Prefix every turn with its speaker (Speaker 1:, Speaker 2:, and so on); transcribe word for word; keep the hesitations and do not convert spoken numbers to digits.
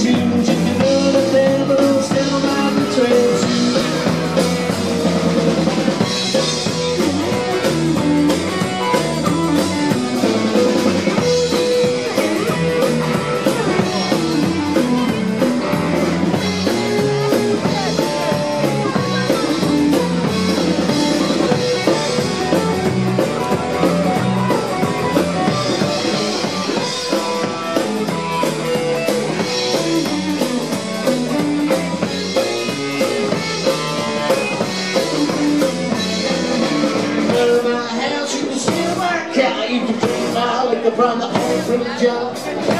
Speaker 1: tunes. You can run a band, but don't stand on my train too. You can see my car, you can take my liquor from the old fruit jar.